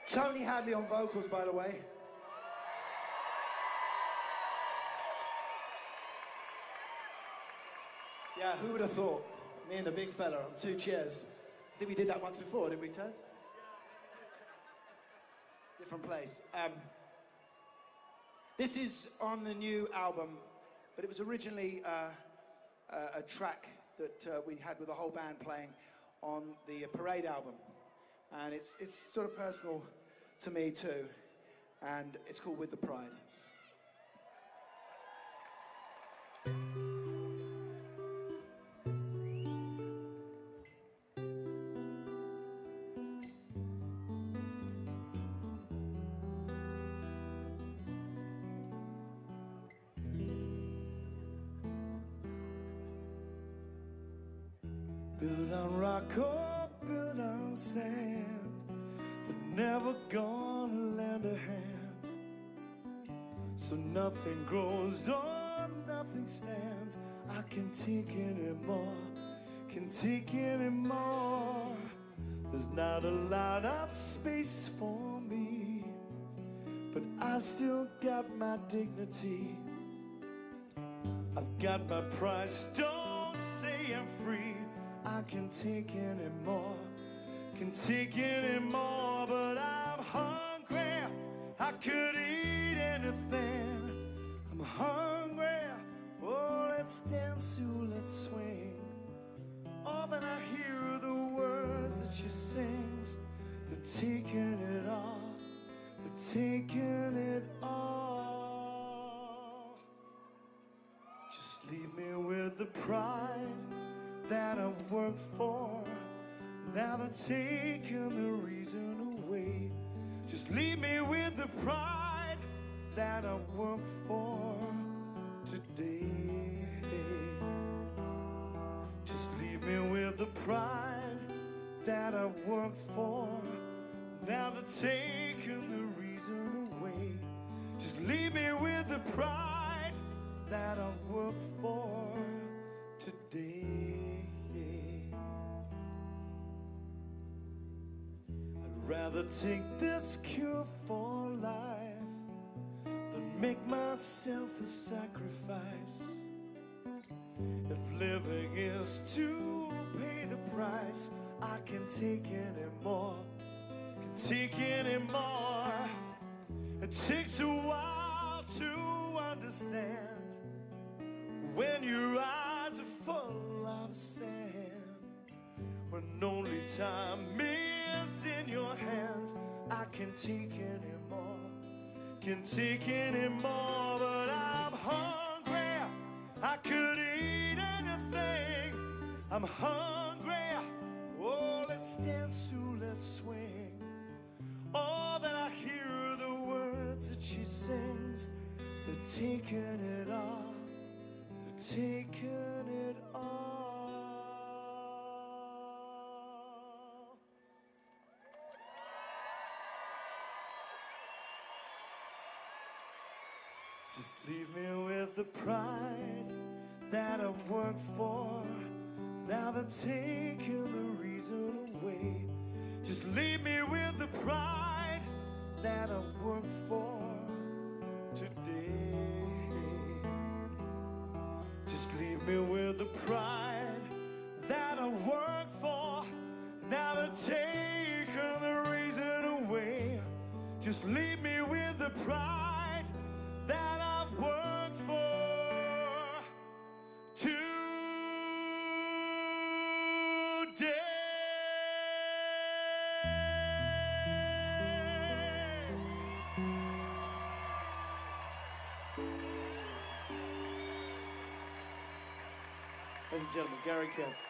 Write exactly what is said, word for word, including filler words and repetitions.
Tony Hadley on vocals, by the way. Yeah, who would have thought? Me and the big fella on two chairs. I think we did that once before, didn't we, Tony? Different place. Um, this is on the new album, but it was originally uh, a, a track that uh, we had with the whole band playing on the Parade album. And it's, it's sort of personal to me too. And it's called With the Pride. Built on rock or built on sand, but never gonna lend a hand. So nothing grows or nothing stands. I can't take anymore, can't take anymore. There's not a lot of space for me, but I've still got my dignity. I've got my price, don't say I'm free. I can't take any more, can't take any more, but I'm hungry. I could eat anything. I'm hungry. Oh, let's dance, oh, let's swing. Oh, then I hear the words that she sings. They're taking it all, they're taking it all. Just leave me with the pride that I've worked for. Now they're taking the reason away. Just leave me with the pride that I've worked for today. Just leave me with the pride that I've worked for. Now they're taking the reason away. Just leave me with the pride that I've worked for today. I'd rather take this cure for life than make myself a sacrifice. If living is to pay the price, I can't take any more, can't take any more. It takes a while to understand when your eyes are full of sand, when only time is in your hands. I can't take any more, can't take any more, but I'm hungry. I could eat anything. I'm hungry. Oh, let's dance, oh, let's swing. Oh, then I hear the words that she sings. They're taking it all, they're taking it all. Just leave me with the pride that I've worked for. Now they're taking the reason away. Just leave me with the pride that I've worked for today. Just leave me with the pride that I've worked for. Now they're taking the reason away. Just leave me with the pride that I've worked for today. Ladies and gentlemen, Gary Kemp.